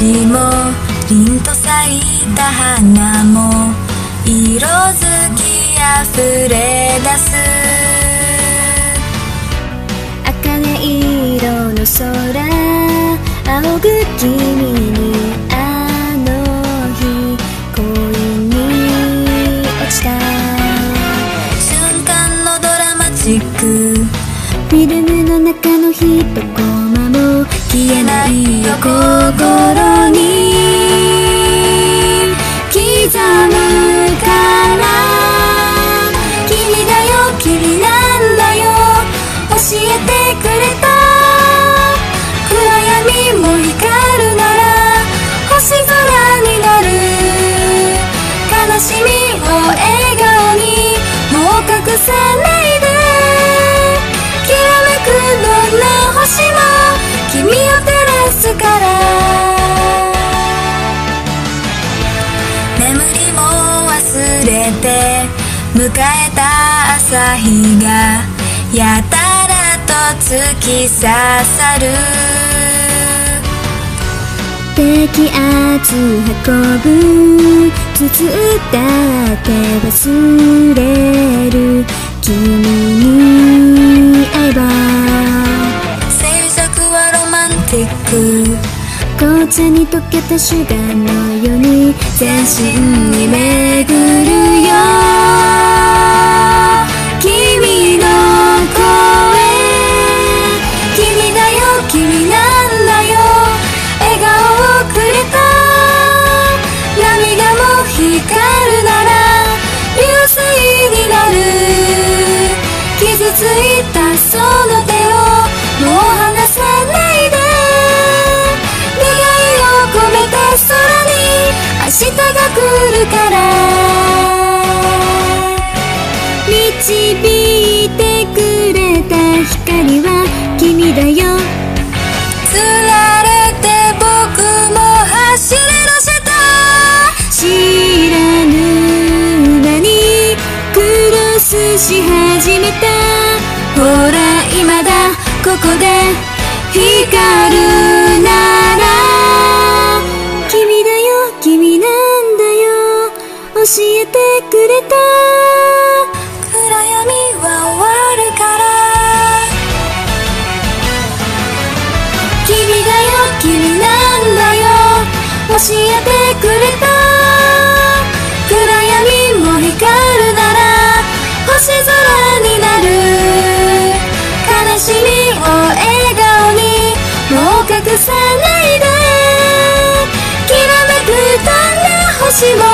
街も凛と咲いた花も色づきあふれ出す。 茜色の空仰ぐ君にあの日恋に落ちた。 瞬間のドラマチック、 フィルムの中の一コマも消えないよ心に刻むから。君だよ君なんだよ教えてくれた。暗闇も光るなら星空になる。悲しみを笑顔にもう隠さないで。きらめくどんな星も君を照らすから。 眠りも忘れて迎えた朝日がやたらと突き刺さる。 低気圧運ぶつつだって忘れる。君に会えば静寂はロマンティック。 紅茶に溶けたシュガーのように全身に巡るよ。君の声、君だよ君なんだよ笑顔をくれた。涙も光るなら流星になる。傷ついたその手をもう離さないで。願いを込めて空に明日が来るから。導いてくれた光は君だよ。 つられて僕も走り出した。 知らぬ間にクロスし始めた。ほら今だここで光るなら。君だよ君なんだよ教えてくれた。 暗闇は終わるから。 君だよ君なんだよ教えてくれた。暗闇も光るなら星空になる。悲しみを笑顔にもう隠さないで。きらめくどんな星も